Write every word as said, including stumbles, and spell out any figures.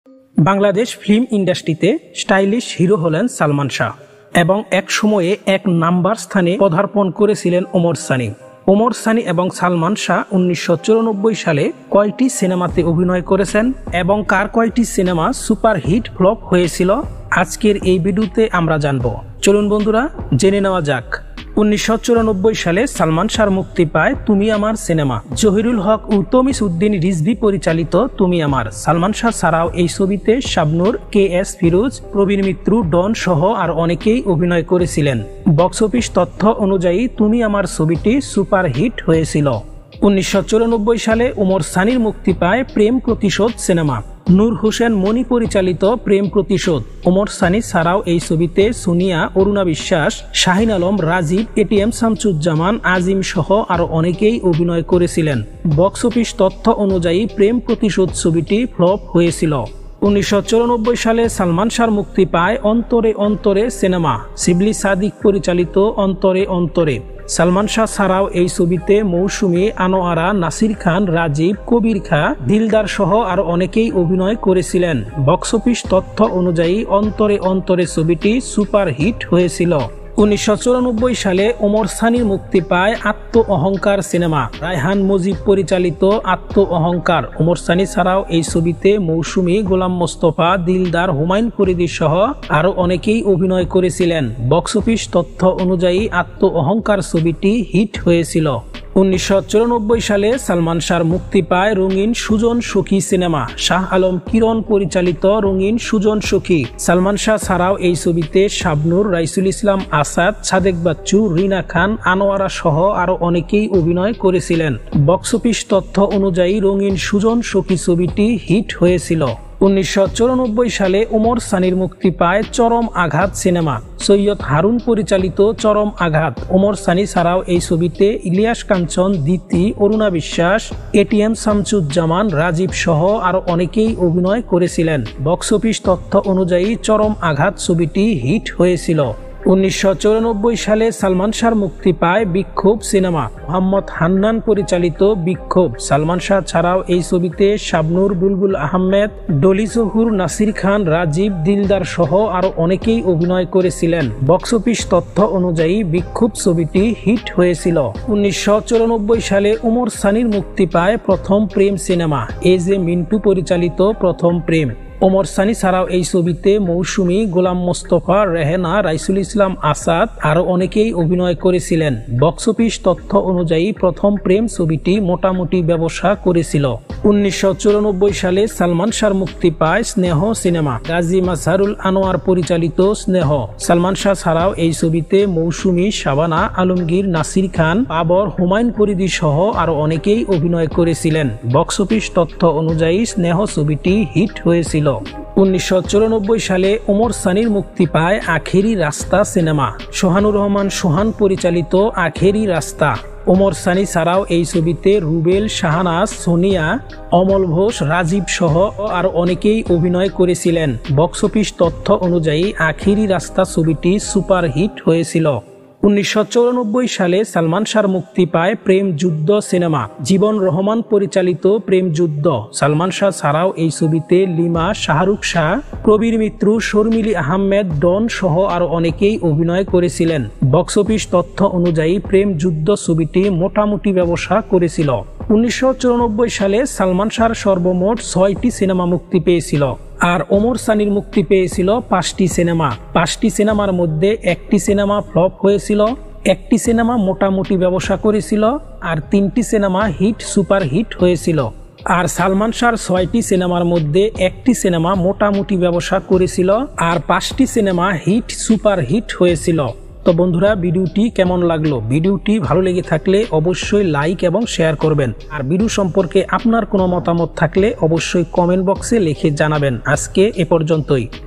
Bangladesh film ইন্ডাস্ট্রিতে stylish hero হলেন সালমান শাহ এবং এক সময়ে এক নাম্বার স্থানে পদার্পণ করেছিলেন ওমর সানি। ওমর সানি এবং সালমান শাহ উনিশশো চুরানব্বই সালে কয়টি সিনেমাতে অভিনয় করেছেন এবং কার কয়টি সিনেমা সুপার হিট ফ্লপ হয়েছিল আজকের এই ভিডিওতে আমরা জানব। চলুন বন্ধুরা জেনে নেওয়া যাক। উনিশশো চুরানব্বই সালে সালমান শাহর মুক্তি পায় তুমি আমার সিনেমা। জহিরুল হক ও তমিস উদ্দিন রিজভী পরিচালিত তুমি আমার। সালমান শাহ ছাড়াও এই ছবিতে শাবনূর, কে এস ফিরোজ, প্রবীণ মিত্র, ডন সহ আর অনেকেই অভিনয় করেছিলেন। বক্স অফিস তথ্য অনুযায়ী তুমি আমার ছবিটি সুপার হিট হয়েছিল। উনিশশো চুরানব্বই সালে ওমর সানির মুক্তি পায় প্রেম প্রতিশোধ সিনেমা। নূর হোসেন মনি পরিচালিত প্রেম প্রতিশোধ। ওমর সানি ছাড়াও এই ছবিতে সোনিয়া, অরুণা বিশ্বাস, শাহিন আলম, রাজীব, এটিএম শামসুজ্জামান, আজিম সহ আরো অনেকেই অভিনয় করেছিলেন। বক্স অফিস তথ্য অনুযায়ী প্রেম প্রতিশোধ ছবিটি ফ্লপ হয়েছিল। উনিশশো চুরানব্বই সালে সালমান শাহ মুক্তি পায় অন্তরে অন্তরে সিনেমা। শিবলি সাদিক পরিচালিত অন্তরে অন্তরে। সালমান শাহ ছাড়াও এই ছবিতে মৌসুমী, আনোয়ারা, নাসির খান, রাজীব, কবির খা, দিলদার সহ আরো অনেকেই অভিনয় করেছিলেন। বক্স অফিস তথ্য অনুযায়ী অন্তরে অন্তরে ছবিটি সুপার হিট হয়েছিল। উনিশশো চুরানব্বই সালে ওমর সানির মুক্তি পায় আত্ম অহংকার সিনেমা। রায়হান মুজিব পরিচালিত আত্ম অহংকার। ওমর সানি ছাড়াও এই ছবিতে মৌসুমী, গোলাম মোস্তফা, দিলদার, হুমায়ুন ফরিদি সহ আরো অনেকেই অভিনয় করেছিলেন। বক্স অফিস তথ্য অনুযায়ী আত্ম অহংকার ছবিটি হিট হয়েছিল। উনিশশো চুরানব্বই সালে সালমান শাহ মুক্তি পায় রঙিন সুজন সখী সিনেমা। শাহ আলম কিরণ পরিচালিত রঙিন সুজন সখী। সালমান শাহ ছাড়াও এই ছবিতে শাবনূর, রাইসুল ইসলাম আসাদ, সাদেক বাচ্চু, রিনা খান, আনোয়ারা সহ আরো অনেকেই অভিনয় করেছিলেন। বক্স অফিস তথ্য অনুযায়ী রঙিন সুজন সখী ছবিটি হিট হয়েছিল। উনিশশো চুরানব্বই সালে ওমর সানির মুক্তি পায় চরম আঘাত সিনেমা। সৈয়দ হারুন পরিচালিত চরম আঘাত। ওমর সানি ছাড়াও এই ছবিতে ইলিয়াস কাঞ্চন, দিতি, অরুণা বিশ্বাস, এটিএম শামসুজ্জামান, রাজীব সহ আরো অনেকেই অভিনয় করেছিলেন। বক্স অফিস তথ্য অনুযায়ী চরম আঘাত ছবিটি হিট হয়েছিল। উনিশশো চুরানব্বই সালে সালমান শাহ মুক্তি পায় বিক্ষোভ সিনেমা। মোহাম্মদ হান্নান পরিচালিত বিক্ষোভ। সালমান শাহ ছাড়াও এই ছবিতে শাবনূর, বুলবুল আহমেদ, ডলি জহুর, নাসির খান, রাজীব, দিলদার সহ আরো অনেকেই অভিনয় করেছিলেন। বক্স অফিস তথ্য অনুযায়ী বিক্ষোভ ছবিটি হিট হয়েছিল। উনিশশো চুরানব্বই সালে ওমর সানির মুক্তি পায় Prothom Prem cinema. A J Mintu পরিচালিত প্রথম প্রেম। ওমর সানি ছাড়াও এই ছবিতে মৌসুমী, গোলাম মোস্তফা, রেহেনা, রাইসুল ইসলাম আসাদ আরো অনেকেই অভিনয় করেছিলেন। বক্স অফিস তথ্য অনুযায়ী প্রথম প্রেম ছবিটি মোটামুটি ব্যবসা করেছিল। উনিশশো চুরানব্বই সালে সালমান শাহ মুক্তি পায় স্নেহ সিনেমা। গাজী মাজহারুল আনোয়ার পরিচালিত স্নেহ। সালমান শাহ ছাড়াও এই ছবিতে মৌসুমী, শাবানা, আলমগীর, নাসির খান, বাবর, হুমায়ুন ফরিদি সহ আরো অনেকেই অভিনয় করেছিলেন। বক্স অফিস তথ্য অনুযায়ী স্নেহ ছবিটি হিট হয়েছিল। উনিশশো চুরানব্বই সালে ওমর সানির মুক্তি পায় আখেরি রাস্তা সিনেমা। সোহানুর রহমান সোহান পরিচালিত আখেরি রাস্তা। ওমর সানি ছাড়াও এই ছবিতে রুবেল, শাহনাজ, সোনিয়া, অমল ঘোষ, রাজীব সহ আর অনেকেই অভিনয় করেছিলেন। বক্স অফিস তথ্য অনুযায়ী আখেরি রাস্তা ছবিটি সুপার হিট হয়েছিল। উনিশশো চৌরানব্বই সালে সালমান শাহ মুক্তি পায় প্রেম যুদ্ধ সিনেমা। জীবন রহমান পরিচালিত প্রেম যুদ্ধ। সালমান শাহ ছাড়াও এই ছবিতে লিমা, শাহরুখ শাহ, প্রবীর মিত্র, শর্মিলি আহমেদ, ডন সহ আরো অনেকেই অভিনয় করেছিলেন। বক্স অফিস তথ্য অনুযায়ী প্রেম যুদ্ধ ছবিটি মোটামুটি ব্যবসা করেছিল। উনিশশো চুরানব্বই সালে সালমান শাহর সর্বমোট ছয়টি সিনেমা মুক্তি পেয়েছিল আর ওমর সানির মুক্তি পেয়েছিল পাঁচটি সিনেমা। পাঁচটি সিনেমার মধ্যে একটি সিনেমা ফ্লপ হয়েছিল, একটি সিনেমা মোটামুটি ব্যবসা করেছিল আর তিনটি সিনেমা হিট সুপার হিট হয়েছিল। আর সালমান শাহর ছয়টি সিনেমার মধ্যে একটি সিনেমা মোটামুটি ব্যবসা করেছিল আর পাঁচটি সিনেমা হিট সুপার হিট হয়েছিল। তো বন্ধুরা ভিডিওটি কেমন লাগলো? ভিডিওটি ভালো লেগে থাকলে অবশ্যই লাইক এবং শেয়ার করবেন। আর ভিডিও সম্পর্কে আপনার কোনো মতামত থাকলে অবশ্যই কমেন্ট বক্সে লিখে জানাবেন। আজকে এ পর্যন্তই।